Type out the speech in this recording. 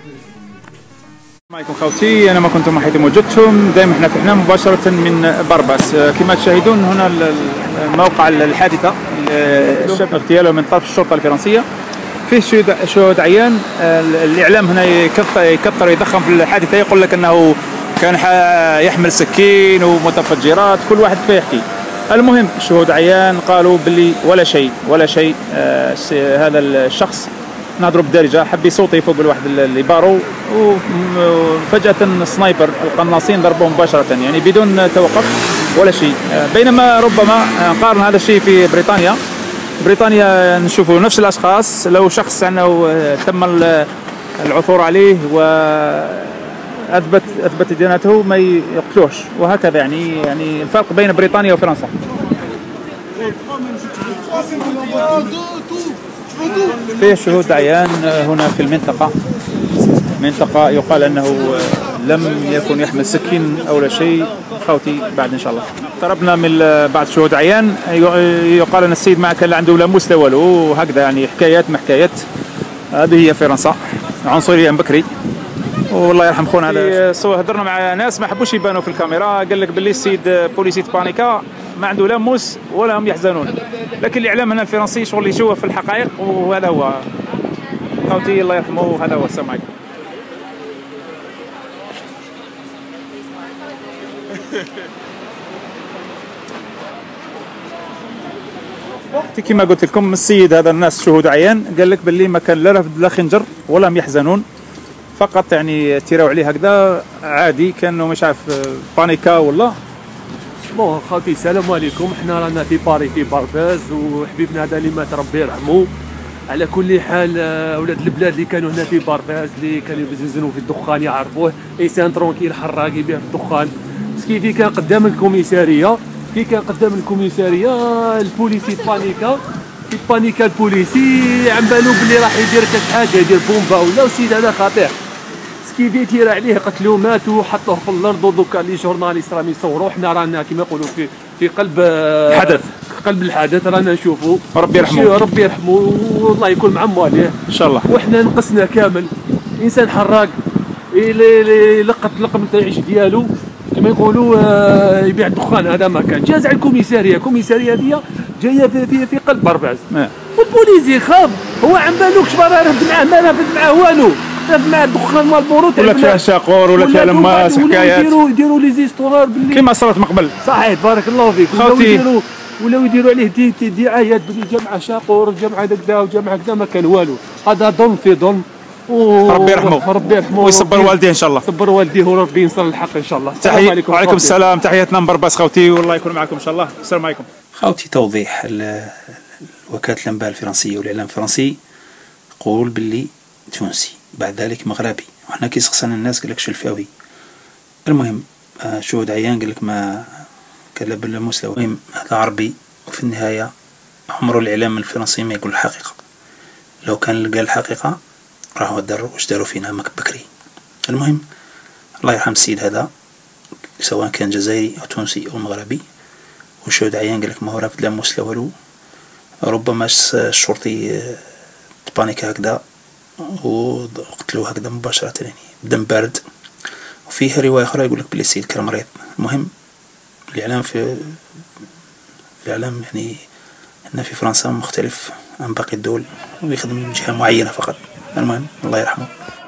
معكم خوتي، انا ما كنتم حيث وجدتم. دائما احنا فتحنا مباشره من برباس. كما تشاهدون هنا موقع الحادثه، الشاب اغتياله من طرف الشرطه الفرنسيه. فيه شهود عيان. الاعلام هنا يكثر يضخم في الحادثه، يقول لك انه كان يحمل سكين ومتفجرات، كل واحد فيحكي. المهم شهود عيان قالوا باللي ولا شيء. هذا الشخص نهضروا بالدارجه، حب يصوتي فوق الواحد اللي بارو، وفجاه السنايبر القناصين ضربوه مباشره، يعني بدون توقف ولا شيء. بينما ربما نقارن هذا الشيء في بريطانيا نشوفوا نفس الاشخاص، لو شخص انه تم العثور عليه واثبت ديانته ما يقتلوش، وهكذا. يعني الفرق بين بريطانيا وفرنسا. فيه شهود عيان هنا في المنطقة يقال أنه لم يكن يحمل سكين أو لا شيء. خوتي بعد إن شاء الله اقتربنا من بعض شهود عيان، يقال أن السيد ما كان عنده لا موس لا والو، وهكذا يعني حكايات ما حكايات. هذه هي فرنسا، عنصرية بكري. والله يرحم خونا هذا. هضرنا مع ناس ما حبوش يبانوا في الكاميرا، قال لك باللي السيد بوليسي بانيكا ما عنده لا موس ولا هم يحزنون، لكن الاعلام هنا الفرنسي شغل يشوف في الحقائق، وهذا هو خوتي الله يرحمه. هذا هو. السلام عليكم. كما قلت لكم السيد هذا، الناس شهود عيان قال لك باللي ما كان لا رفض لا خنجر ولا هم يحزنون، فقط يعني تيراو عليه هكذا عادي، كانوا مش عارف بانيكا ولا. بون خوتي السلام عليكم. حنا رانا في باري في بارباز، وحبيبنا هذا اللي مات ربي يرحمه. على كل حال اولاد البلاد اللي كانوا هنا في بارباز اللي كانوا يزنزنوا في الدخان يعرفوه، انسان ترونكيل حراقي يبيع في الدخان. كي كان قدام الكوميساريه البوليسي بانيكا البوليسي عم بالو بلي راح يدير كاش حاجه، يدير بومبا ولا. والسيد هذا خطير، سكيفي تيرا عليه قتلوه ماتوا حطوه في الارض، ودوكا لي جورناليست راهم يصوروا. حنا رانا كيما يقولوا في قلب الحدث رانا نشوفوا. ربي يرحمه والله يكون مع مواليه ان شاء الله. وحنا نقصنا كامل. انسان حراق لقط لقم تاع العيش ديالو كما يقولوا، يبيع الدخان. هذا ما كان جاز على الكوميساريه هذه جايه في قلب برباز. والبوليسي خاف، هو عم بالو كش برا رفد معاه، ما رفد معاه والو، رفد معاه الدخان مال البورود ولا فيها شاقور ولا فيها لماس وحكايات. يديروا لي زيستورار باللي كما صارت من قبل. صحيح بارك الله فيك. ولاو يديروا عليه دعايات باللي جمعه شاقور جمعه كذا وجمعه كذا، ما كان والو. هذا ظلم في ظلم. ربي يرحمه ويصبر والديه ان شاء الله. صبر والديه وربي ينصر الحق ان شاء الله. السلام عليكم. وعليكم السلام. تحياتنا من برباس خوتي، والله يكون معكم ان شاء الله. السلام عليكم خوتي. توضيح وكالة الانباء الفرنسيه والاعلام الفرنسي يقول باللي تونسي، بعد ذلك مغربي، وحنا كي سقسنا الناس قال لك شلفاوي. المهم شهود عيان قال لك ما كان لا بلا موس. المهم هذا عربي، وفي النهايه عمره الاعلام الفرنسي ما يقول الحقيقه. لو كان قال الحقيقه راهو واش داروا فينا بكري. المهم الله يرحم السيد هذا، سواء كان جزائري او تونسي او مغربي. وشهود عيان قال لك ما هو رافد لا موس لا والو. ربما الشرطي بانيكا هكذا وقتلوه هكذا مباشرة، يعني بدم بارد. وفيه رواية أخرى يقول لك بلي السيد كان مريض. المهم الإعلام يعني هنا في فرنسا مختلف عن باقي الدول، ويخدم من جهة معينة فقط. المهم الله يرحمه.